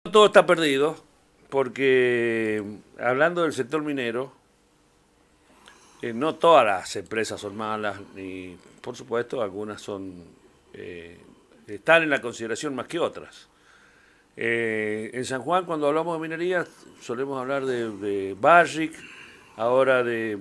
Todo está perdido porque, hablando del sector minero, no todas las empresas son malas, y por supuesto algunas están en la consideración más que otras. En San Juan, cuando hablamos de minería, solemos hablar de Barrick, ahora de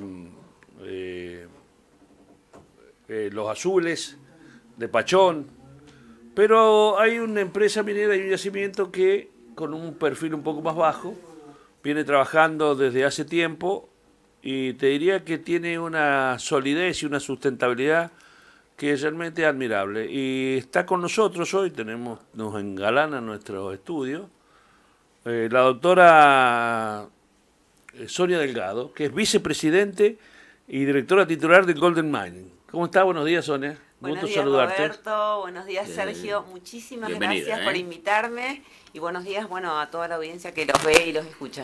Los Azules, de Pachón, pero hay una empresa minera y un yacimiento que, con un perfil un poco más bajo, viene trabajando desde hace tiempo y te diría que tiene una solidez y una sustentabilidad que es realmente admirable. Y está con nosotros hoy, nos engalana nuestro estudio, la doctora Sonia Delgado, que es vicepresidente y directora titular del Golden Mining. ¿Cómo está? Buenos días, Sonia. Buenos Gusto días, saludarte. Roberto. Buenos días, Sergio. Muchísimas gracias por invitarme. Y buenos días, bueno, a toda la audiencia que los ve y los escucha.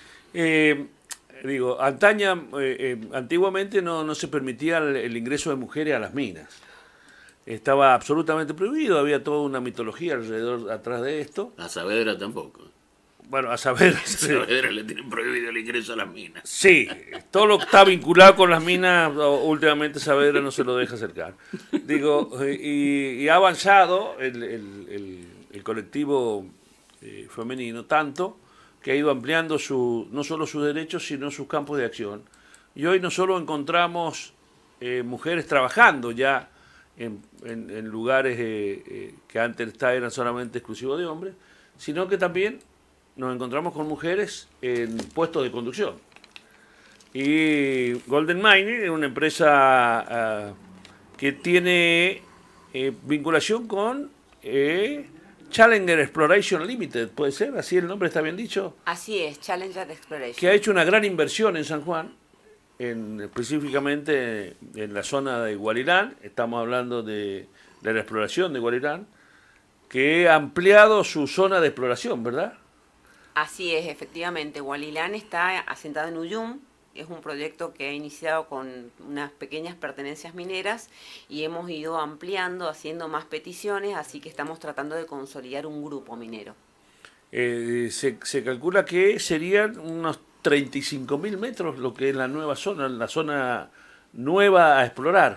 Antiguamente no se permitía el ingreso de mujeres a las minas. Estaba absolutamente prohibido, había toda una mitología alrededor, atrás de esto. A Saavedra tampoco. Bueno, a saber... A Saavedra le tienen prohibido el ingreso a las minas. Sí, todo lo que está vinculado con las minas, últimamente Saavedra no se lo deja acercar. Digo, y ha avanzado el colectivo femenino tanto que ha ido ampliando no solo sus derechos, sino sus campos de acción. Y hoy no solo encontramos mujeres trabajando ya en lugares que antes eran solamente exclusivos de hombres, sino que también nos encontramos con mujeres en puestos de conducción. Y Golden Mining es una empresa que tiene vinculación con Challenger Exploration Limited, ¿puede ser? ¿Así el nombre está bien dicho? Así es, Challenger Exploration. Que ha hecho una gran inversión en San Juan, específicamente en la zona de Gualirán. Estamos hablando de la exploración de Gualirán, que ha ampliado su zona de exploración, ¿verdad? Así es, efectivamente. Gualilán está asentado en Uyum. Es un proyecto que ha iniciado con unas pequeñas pertenencias mineras y hemos ido ampliando, haciendo más peticiones, así que estamos tratando de consolidar un grupo minero. Se calcula que serían unos 35.000 metros lo que es la nueva zona, la zona nueva a explorar.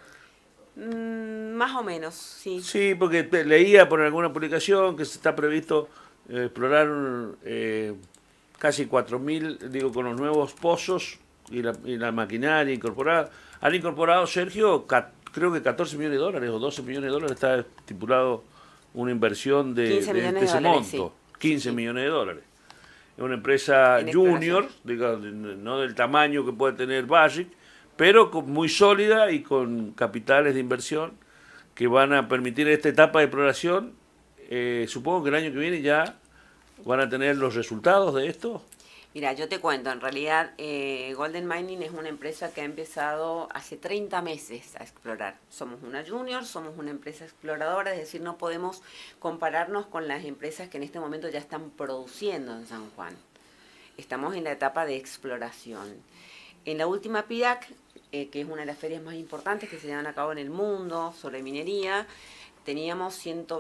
Más o menos, sí. Sí, porque leía por alguna publicación que se está previsto explorar casi 4.000, digo, con los nuevos pozos y la maquinaria incorporada. Han incorporado, Sergio, creo que 14 millones de dólares o 12 millones de dólares está estipulado una inversión de ese monto. Sí. 15 millones de dólares. Es una empresa junior, digo, no del tamaño que puede tener Barrick, pero muy sólida y con capitales de inversión que van a permitir esta etapa de exploración. Supongo que el año que viene ya van a tener los resultados de esto. Mira, yo te cuento, en realidad Golden Mining es una empresa que ha empezado hace 30 meses a explorar. Somos una junior, somos una empresa exploradora, es decir, no podemos compararnos con las empresas que en este momento ya están produciendo en San Juan. Estamos en la etapa de exploración. En la última PIDAC, que es una de las ferias más importantes que se llevan a cabo en el mundo sobre minería, teníamos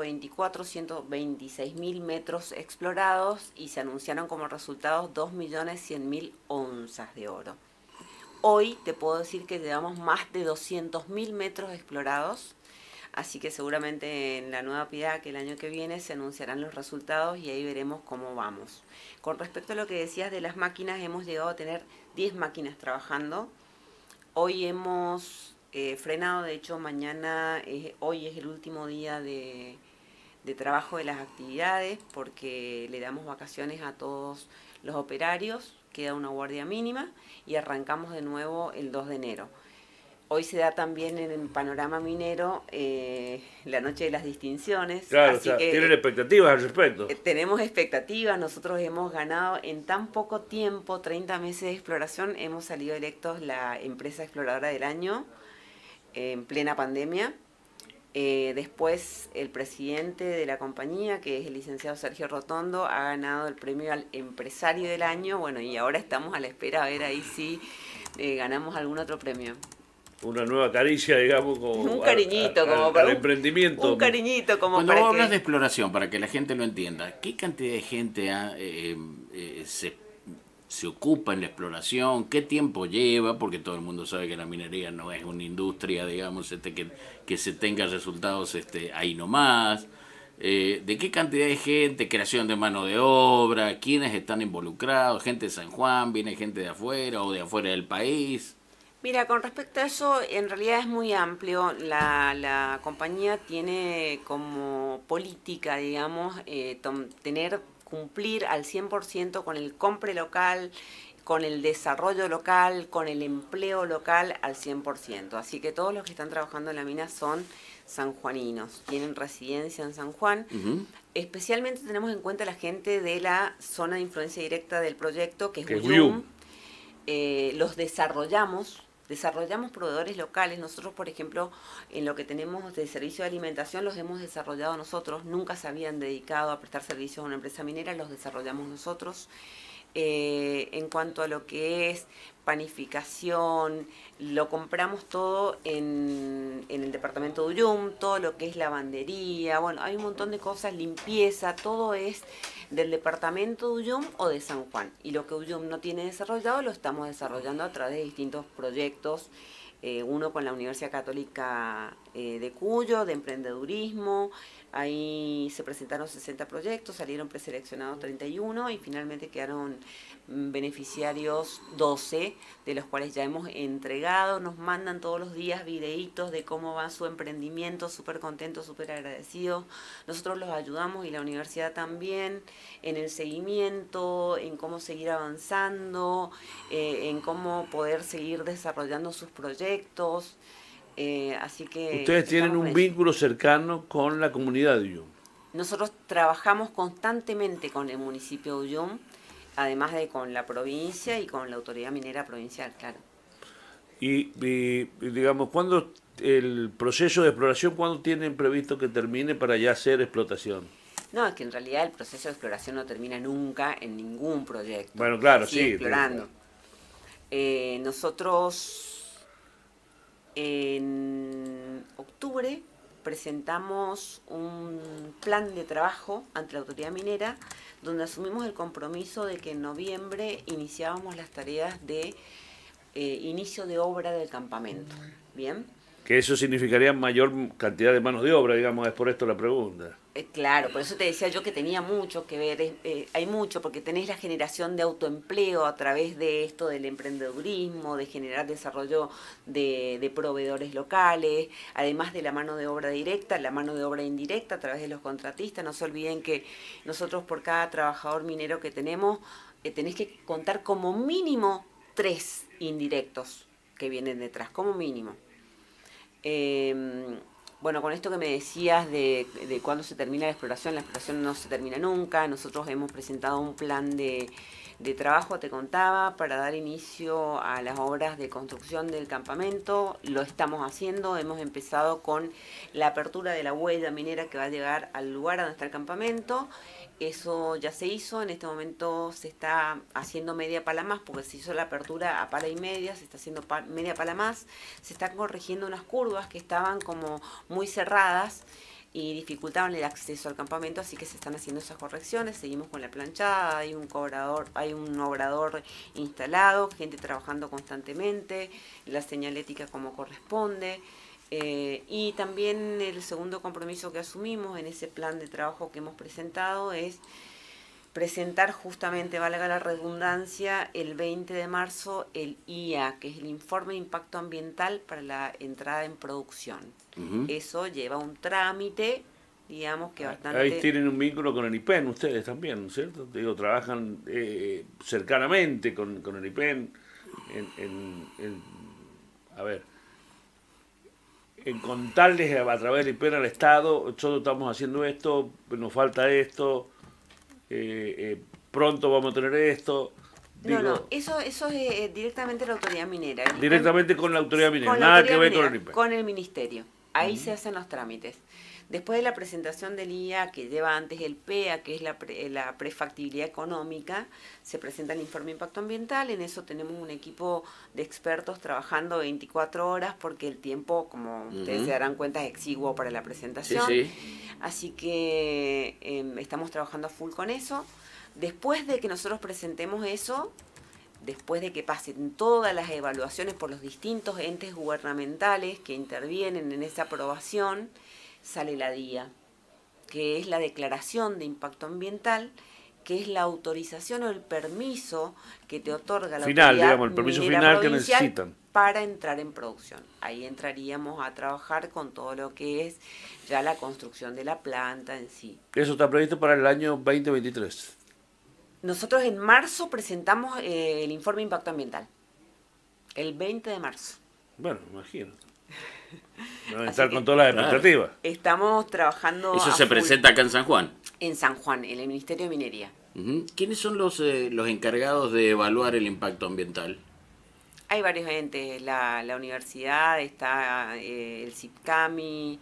126.000 metros explorados y se anunciaron como resultados 2.100.000 onzas de oro. Hoy te puedo decir que llevamos más de 200.000 metros explorados, así que seguramente en la nueva PIDAC el año que viene se anunciarán los resultados y ahí veremos cómo vamos. Con respecto a lo que decías de las máquinas, hemos llegado a tener 10 máquinas trabajando. Hoy hemos frenado, de hecho hoy es el último día de trabajo de las actividades porque le damos vacaciones a todos los operarios, queda una guardia mínima y arrancamos de nuevo el 2 de enero. Hoy se da también en el panorama minero la noche de las distinciones. Claro, así que tienen expectativas al respecto. Tenemos expectativas, nosotros hemos ganado en tan poco tiempo, 30 meses de exploración, hemos salido electos la empresa exploradora del año en plena pandemia. Después el presidente de la compañía, que es el licenciado Sergio Rotondo, ha ganado el premio al empresario del año. Bueno, y ahora estamos a la espera a ver ahí si ganamos algún otro premio. una nueva caricia, digamos, como un cariñito, al emprendimiento. Un cariñito como Cuando para vos que... hablas de exploración, para que la gente lo entienda, ¿qué cantidad de gente se ocupa en la exploración? ¿Qué tiempo lleva? Porque todo el mundo sabe que la minería no es una industria, digamos, que se tenga resultados ahí nomás. ¿De qué cantidad de gente? Creación de mano de obra, quiénes están involucrados, gente de San Juan, viene gente de afuera o de afuera del país. Mira, con respecto a eso, en realidad es muy amplio. La compañía tiene como política, digamos, cumplir al 100% con el compre local, con el desarrollo local, con el empleo local al 100%. Así que todos los que están trabajando en la mina son sanjuaninos, tienen residencia en San Juan. Especialmente tenemos en cuenta la gente de la zona de influencia directa del proyecto, que es Uyum. Los desarrollamos proveedores locales. Nosotros, por ejemplo, en lo que tenemos de servicio de alimentación, los hemos desarrollado nosotros. Nunca se habían dedicado a prestar servicios a una empresa minera, los desarrollamos nosotros. En cuanto a lo que es panificación, lo compramos todo en el departamento de Uyum, todo lo que es lavandería, bueno, hay un montón de cosas, limpieza, todo es del departamento de Uyum o de San Juan. Y lo que Uyum no tiene desarrollado lo estamos desarrollando a través de distintos proyectos, uno con la Universidad Católica de Cuyo, de emprendedurismo. Ahí se presentaron 60 proyectos, salieron preseleccionados 31 y finalmente quedaron beneficiarios 12, de los cuales ya hemos entregado. Nos mandan todos los días videitos de cómo va su emprendimiento, súper contentos, súper agradecidos. Nosotros los ayudamos y la universidad también en el seguimiento, en cómo seguir avanzando, en cómo poder seguir desarrollando sus proyectos. Así que ustedes tienen un vínculo cercano con la comunidad de Uyum. Nosotros trabajamos constantemente con el municipio de Uyum, además de con la provincia y con la autoridad minera provincial, claro. Y digamos, ¿cuándo el proceso de exploración, cuándo tienen previsto que termine para ya hacer explotación? No, es que en realidad el proceso de exploración no termina nunca en ningún proyecto. Bueno, claro, se sigue sí. explorando. Nosotros en octubre presentamos un plan de trabajo ante la autoridad minera donde asumimos el compromiso de que en noviembre iniciábamos las tareas de inicio de obra del campamento. ¿Bien? Que eso significaría mayor cantidad de manos de obra, digamos, es por esto la pregunta. Claro, por eso te decía yo que tenía mucho que ver, hay mucho, porque tenés la generación de autoempleo a través de esto del emprendedurismo, de generar desarrollo de proveedores locales, además de la mano de obra directa, la mano de obra indirecta a través de los contratistas. No se olviden que nosotros por cada trabajador minero que tenemos, tenés que contar como mínimo 3 indirectos que vienen detrás, como mínimo. Bueno, con esto que me decías de cuándo se termina la exploración no se termina nunca. Nosotros hemos presentado un plan de trabajo, te contaba, para dar inicio a las obras de construcción del campamento. Lo estamos haciendo, hemos empezado con la apertura de la huella minera que va a llegar al lugar donde está el campamento. Eso ya se hizo, en este momento se está haciendo media pala más, porque se hizo la apertura a pala y media, se está haciendo media pala más, se están corrigiendo unas curvas que estaban como muy cerradas y dificultaban el acceso al campamento, así que se están haciendo esas correcciones. Seguimos con la planchada, hay un obrador instalado, gente trabajando constantemente, la señalética como corresponde. Y también el segundo compromiso que asumimos en ese plan de trabajo que hemos presentado es presentar justamente, valga la redundancia, el 20 de marzo el IA, que es el Informe de Impacto Ambiental para la entrada en producción. Eso lleva un trámite, digamos que bastante... Ahí tienen un vínculo con el IPEN ustedes también, ¿no es cierto? Digo, trabajan cercanamente con el IPEN a ver, en contarles a través del IPEN al Estado, nosotros estamos haciendo esto, nos falta esto, pronto vamos a tener esto. Digo, no, eso es directamente la autoridad minera. Directamente con la autoridad minera, nada que ver con el IPEN. Con el ministerio, ahí se hacen los trámites. Después de la presentación del IA, que lleva antes el PEA, que es la prefactibilidad económica, se presenta el informe de impacto ambiental. En eso tenemos un equipo de expertos trabajando 24 horas, porque el tiempo, como ustedes se darán cuenta, es exiguo para la presentación. Sí. Así que estamos trabajando a full con eso. Después de que nosotros presentemos eso, después de que pasen todas las evaluaciones por los distintos entes gubernamentales que intervienen en esa aprobación, sale la DIA, que es la declaración de impacto ambiental, que es la autorización o el permiso que te otorga la final, autoridad digamos, el permiso minera final que provincial necesitan para entrar en producción. Ahí entraríamos a trabajar con todo lo que es ya la construcción de la planta en sí. Eso está previsto para el año 2023. Nosotros en marzo presentamos el informe de impacto ambiental, el 20 de marzo. Bueno, imagino. Deben Así estar que, con todas las expectativas. Estamos trabajando Eso a se full presenta acá en San Juan. en San Juan, en el Ministerio de Minería. ¿Quiénes son los encargados de evaluar el impacto ambiental? Hay varios entes, la universidad, está el CIPCAMI,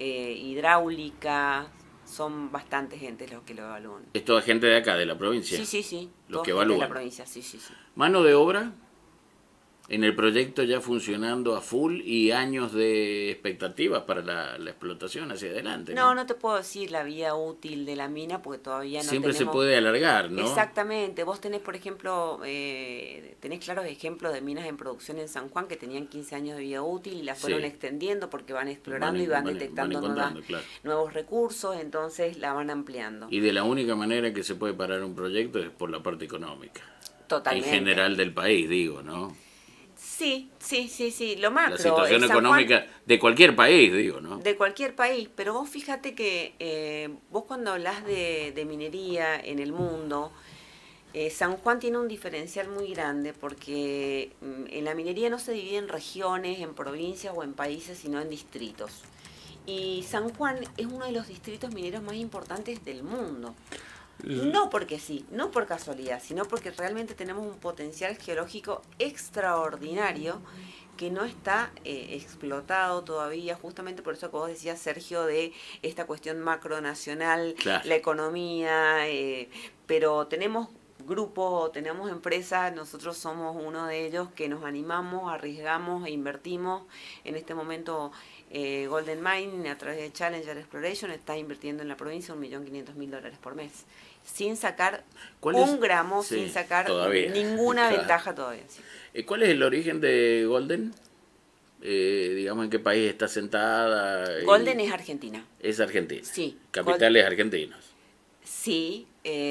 hidráulica, son bastantes entes los que lo evalúan. ¿Es toda gente de acá, de la provincia? Sí. Los toda que gente de evalúan. la provincia, sí. ¿Mano de obra? En el proyecto ya funcionando a full y años de expectativas para la explotación hacia adelante. No te puedo decir la vida útil de la mina porque todavía no Siempre tenemos... se puede alargar, ¿no? Exactamente. Vos tenés, por ejemplo, tenés claros ejemplos de minas en producción en San Juan que tenían 15 años de vida útil y las fueron extendiendo porque van explorando y van detectando nuevos recursos, entonces la van ampliando. Y de la única manera que se puede parar un proyecto es por la parte económica. Totalmente. En general del país, digo, ¿no? Sí, lo macro. La situación San Juan, económica de cualquier país, digo, ¿no? de cualquier país, pero vos fíjate que vos cuando hablas de minería en el mundo, San Juan tiene un diferencial muy grande porque en la minería no se divide en regiones, en provincias o en países, sino en distritos. Y San Juan es uno de los distritos mineros más importantes del mundo. No porque sí, no por casualidad, sino porque realmente tenemos un potencial geológico extraordinario que no está explotado todavía, justamente por eso que vos decías, Sergio, de esta cuestión macronacional, claro, la economía, pero tenemos grupos, tenemos empresas, nosotros somos uno de ellos que nos animamos, arriesgamos e invertimos. En este momento Golden Mine, a través de Challenger Exploration, está invirtiendo en la provincia $1.500.000 por mes, sin sacar un gramo, sin sacar ninguna ventaja todavía. Sí. ¿Cuál es el origen de Golden? Digamos, ¿en qué país está sentada? Golden es Argentina. Es Argentina. Sí. Capitales argentinos. Sí,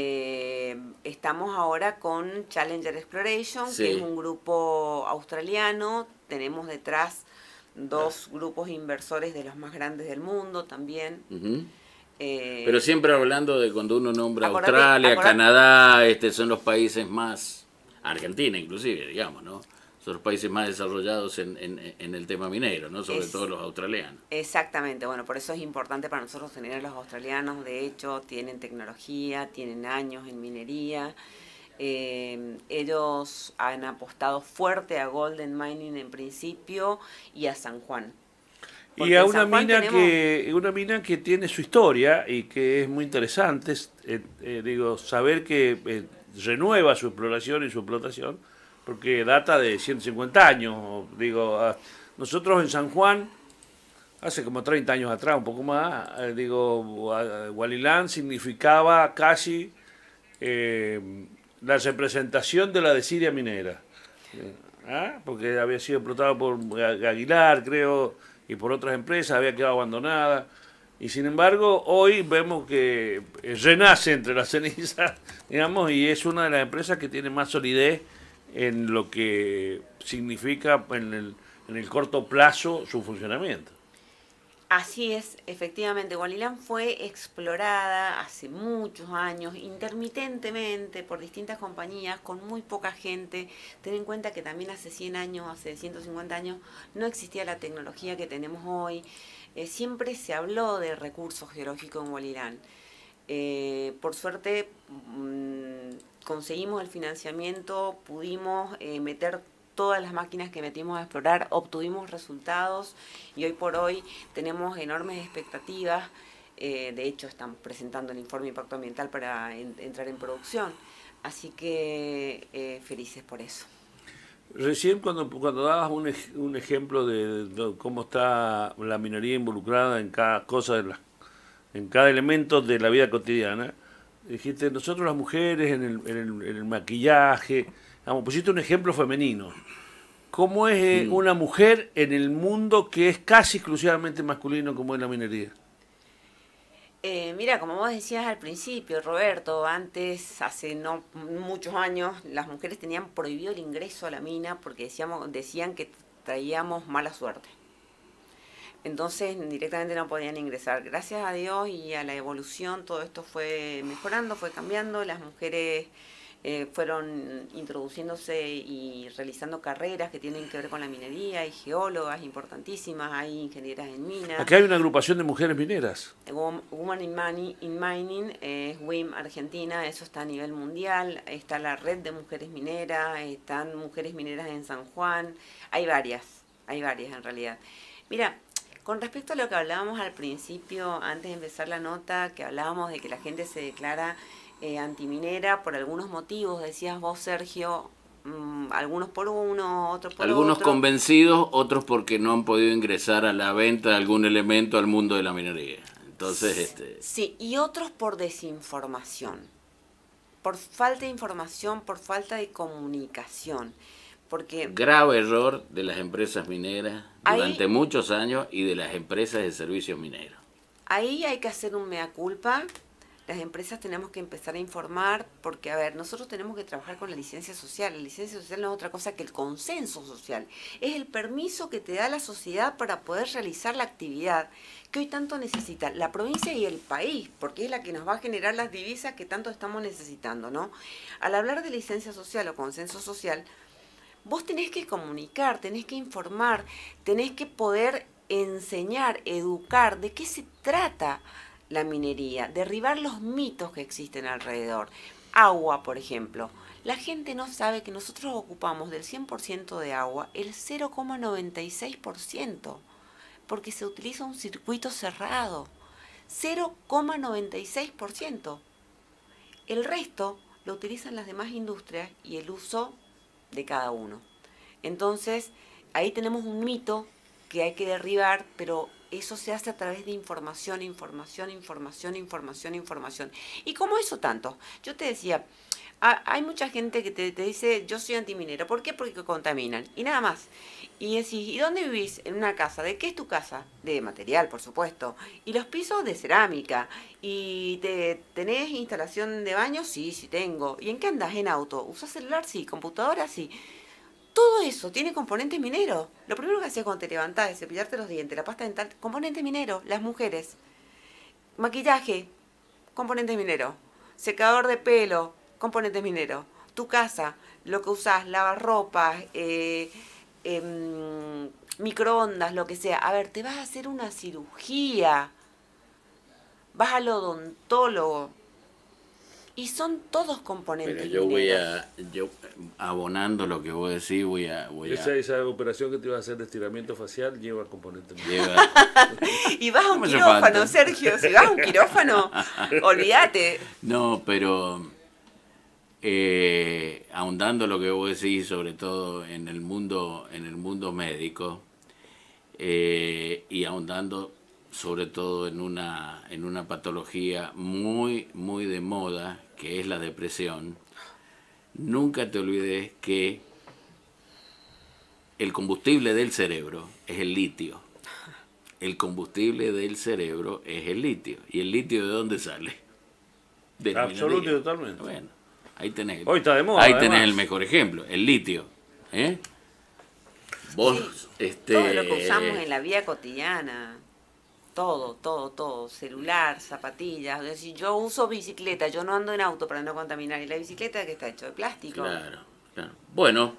estamos ahora con Challenger Exploration, que es un grupo australiano. Tenemos detrás dos grupos inversores de los más grandes del mundo también. Pero siempre hablando de cuando uno nombra Australia, Canadá, son los países más, Argentina inclusive, digamos, ¿no? Son los países más desarrollados en el tema minero, ¿no? Sobre todo los australianos. Exactamente, bueno, por eso es importante para nosotros tener a los australianos. De hecho, tienen tecnología, tienen años en minería. Ellos han apostado fuerte a Golden Mining en principio y a San Juan. Y a una mina que tiene su historia y que es muy interesante, saber que renueva su exploración y su explotación, porque data de 150 años. Nosotros en San Juan, hace como 30 años atrás, un poco más, Hualilán significaba casi la representación de la desidia minera, porque había sido explotado por Aguilar, creo, y por otras empresas, había quedado abandonada, y sin embargo hoy vemos que renace entre las cenizas, digamos, y es una de las empresas que tiene más solidez en lo que significa en el corto plazo su funcionamiento. Así es, efectivamente, Hualilán fue explorada hace muchos años, intermitentemente, por distintas compañías, con muy poca gente. Ten en cuenta que también hace 100 años, hace 150 años, no existía la tecnología que tenemos hoy. Siempre se habló de recursos geológicos en Hualilán. Por suerte, conseguimos el financiamiento, pudimos meter todas las máquinas que metimos a explorar, obtuvimos resultados y hoy por hoy tenemos enormes expectativas. De hecho, estamos presentando el informe de impacto ambiental para entrar en producción. Así que felices por eso. Recién cuando dabas un ejemplo de cómo está la minería involucrada en cada cosa, en cada elemento de la vida cotidiana, dijiste, nosotros las mujeres en el maquillaje, pusiste un ejemplo femenino. ¿Cómo es una mujer en el mundo que es casi exclusivamente masculino como es la minería? Mira, como vos decías al principio, Roberto, antes, hace no muchos años, las mujeres tenían prohibido el ingreso a la mina porque decían que traíamos mala suerte. Entonces directamente no podían ingresar. Gracias a Dios y a la evolución todo esto fue mejorando, fue cambiando. Las mujeres fueron introduciéndose y realizando carreras que tienen que ver con la minería. Hay geólogas importantísimas, hay ingenieras en minas. Aquí hay una agrupación de mujeres mineras. Women in Mining, WIM Argentina, eso está a nivel mundial. Está la red de mujeres mineras, están mujeres mineras en San Juan. Hay varias en realidad. Mira, con respecto a lo que hablábamos al principio, antes de empezar la nota, que hablábamos de que la gente se declara antiminera por algunos motivos, decías vos, Sergio, algunos por uno, otros por algunos otro. Convencidos, otros porque no han podido ingresar a la venta de algún elemento al mundo de la minería. Entonces, Sí, y otros por desinformación, por falta de información, por falta de comunicación. Porque grave error de las empresas mineras durante muchos años y de las empresas de servicios mineros. Ahí hay que hacer un mea culpa. Las empresas tenemos que empezar a informar porque, a ver, nosotros tenemos que trabajar con la licencia social. La licencia social no es otra cosa que el consenso social. Es el permiso que te da la sociedad para poder realizar la actividad que hoy tanto necesita la provincia y el país, porque es la que nos va a generar las divisas que tanto estamos necesitando, ¿no? Al hablar de licencia social o consenso social, vos tenés que comunicar, tenés que informar, tenés que poder enseñar, educar de qué se trata la minería, derribar los mitos que existen alrededor. Agua, por ejemplo. La gente no sabe que nosotros ocupamos del 100% de agua el 0,96%, porque se utiliza un circuito cerrado. 0,96%. El resto lo utilizan las demás industrias y el uso de cada uno. Entonces, ahí tenemos un mito que hay que derribar, pero eso se hace a través de información. ¿Y cómo eso tanto? Yo te decía, hay mucha gente que te dice, yo soy antiminero. ¿Por qué? Porque contaminan. Y nada más. Y decís, ¿y dónde vivís? En una casa. ¿De qué es tu casa? De material, por supuesto. Y los pisos de cerámica. ¿Y tenés instalación de baño? Sí, sí tengo. ¿Y en qué andás? ¿En auto? ¿Usás celular? Sí. ¿Computadora? Sí. Todo eso tiene componente minero. Lo primero que hacías cuando te levantás es cepillarte los dientes, la pasta dental, componente minero. Las mujeres. Maquillaje, componente minero. Secador de pelo, componente minero. Tu casa, lo que usás, lavarropas, microondas, lo que sea. A ver, te vas a hacer una cirugía. Vas al odontólogo. Y son todos componentes mineros. Yo abonando lo que vos decís, Esa operación que te ibas a hacer de estiramiento facial lleva componentes mineros. Y vas a un quirófano, Sergio. Si vas a un quirófano, olvídate. No, pero ahondando lo que vos decís, sobre todo en el mundo médico, y ahondando sobre todo en una patología muy, muy de moda, que es la depresión, nunca te olvides que el combustible del cerebro es el litio. El combustible del cerebro es el litio. ¿Y el litio de dónde sale? Absolutamente, totalmente. Bueno, ahí tenés, hoy está de moda, ahí tenés el mejor ejemplo, el litio. Vos, sí, todo lo que usamos en la vida cotidiana. Todo, celular, zapatillas. Es decir, yo uso bicicleta, yo no ando en auto para no contaminar. ¿Y la bicicleta que está hecho de plástico? Claro. Bueno,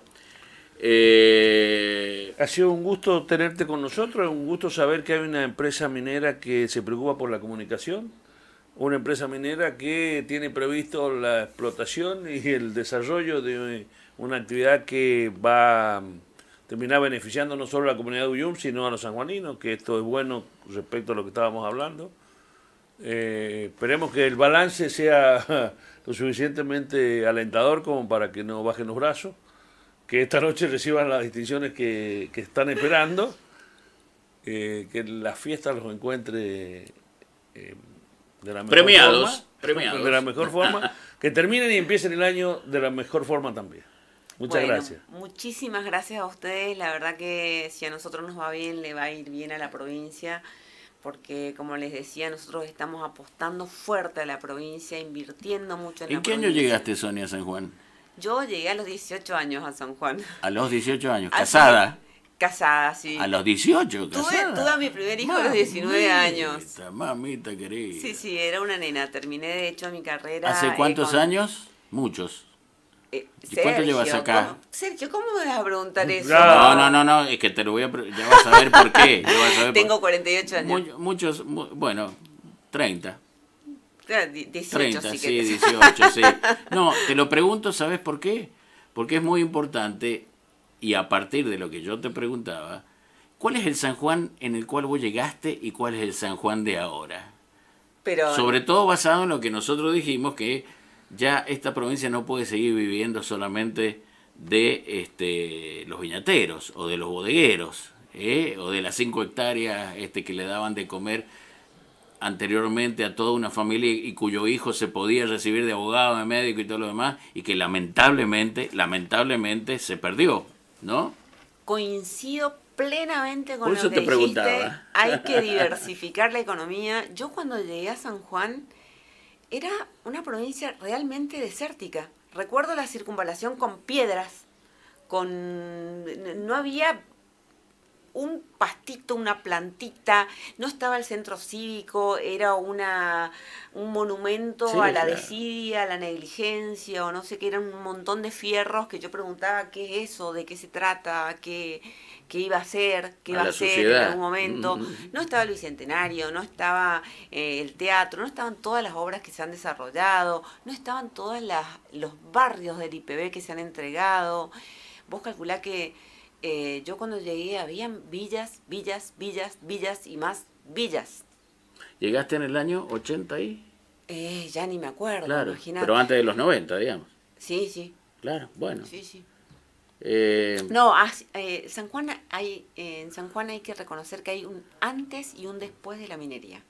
ha sido un gusto tenerte con nosotros, un gusto saber que hay una empresa minera que se preocupa por la comunicación. una empresa minera que tiene previsto la explotación y el desarrollo de una actividad que va a terminar beneficiando no solo a la comunidad de Uyum, sino a los sanjuaninos, que esto es bueno respecto a lo que estábamos hablando. Esperemos que el balance sea lo suficientemente alentador como para que no bajen los brazos, que esta noche reciban las distinciones que están esperando, que la fiesta los encuentre de la mejor premiados de la mejor forma, que terminen y empiecen el año de la mejor forma también. Muchas gracias. Muchísimas gracias a ustedes. La verdad que si a nosotros nos va bien, le va a ir bien a la provincia, porque como les decía, nosotros estamos apostando fuerte a la provincia, invirtiendo mucho en la provincia. ¿En qué año llegaste, Sonia, a San Juan? Yo llegué a los 18 años a San Juan. A los 18 años, casada. Casada, sí. A los 18, casada. Tuve a mi primer hijo a los 19 años. Mamita querida. Sí, era una nena. Terminé, de hecho, mi carrera. ¿Hace cuántos años? Muchos. ¿Y cuánto llevas acá? Sergio, ¿cómo me vas a preguntar eso? No, es que te lo voy a... Ya vas a ver por qué. Tengo 48 años. Muchos, bueno, 30. 18, 30, sí, 18, sí. No, te lo pregunto, ¿sabes por qué? Porque es muy importante, y a partir de lo que yo te preguntaba, ¿cuál es el San Juan en el cual vos llegaste y cuál es el San Juan de ahora? Pero sobre todo basado en lo que nosotros dijimos, que ya esta provincia no puede seguir viviendo solamente de los viñateros o de los bodegueros, o de las 5 hectáreas que le daban de comer anteriormente a toda una familia y cuyo hijo se podía recibir de abogado, de médico y todo lo demás, y que lamentablemente se perdió, ¿no? Coincido plenamente con Por eso lo que te dijiste. preguntaba. Hay que diversificar la economía. Yo cuando llegué a San Juan era una provincia realmente desértica. Recuerdo la circunvalación con piedras, no había un pastito, una plantita, no estaba el centro cívico, era un monumento a la desidia, a la negligencia, o no sé qué, eran un montón de fierros que yo preguntaba qué es eso, de qué se trata, qué iba a ser, qué iba a ser en algún momento. No estaba el Bicentenario, no estaba el teatro, no estaban todas las obras que se han desarrollado, no estaban todos los barrios del IPB que se han entregado. Vos calculá que yo cuando llegué habían villas y más villas. ¿Llegaste en el año 80 y? Ya ni me acuerdo, claro, imaginate. pero antes de los 90, digamos. Sí. Claro, bueno. Sí. No, San Juan en San Juan hay que reconocer que hay un antes y un después de la minería.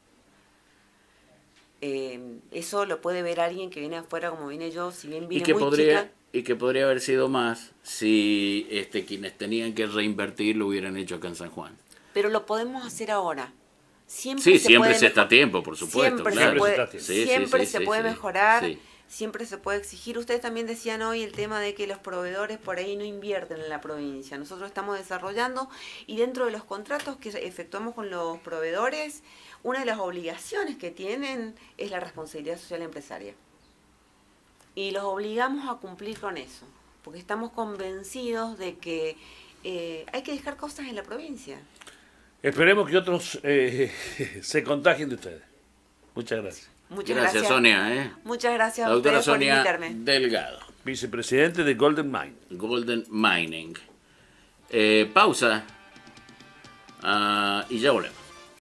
Eso lo puede ver alguien que viene afuera como vine yo, si bien vine muy chica. Y que podría haber sido más si quienes tenían que reinvertir lo hubieran hecho acá en San Juan. Pero lo podemos hacer ahora. Siempre se está a tiempo, por supuesto. Siempre se puede mejorar, sí. Siempre se puede exigir. Ustedes también decían hoy el tema de que los proveedores por ahí no invierten en la provincia. Nosotros estamos desarrollando y dentro de los contratos que efectuamos con los proveedores, una de las obligaciones que tienen es la responsabilidad social empresaria. Y los obligamos a cumplir con eso, porque estamos convencidos de que hay que dejar cosas en la provincia. Esperemos que otros se contagien de ustedes. Muchas gracias. Muchas gracias, Sonia. Muchas gracias a ustedes por invitarme. Delgado, vicepresidente de Golden Mine. Golden Mining. Pausa y ya volvemos.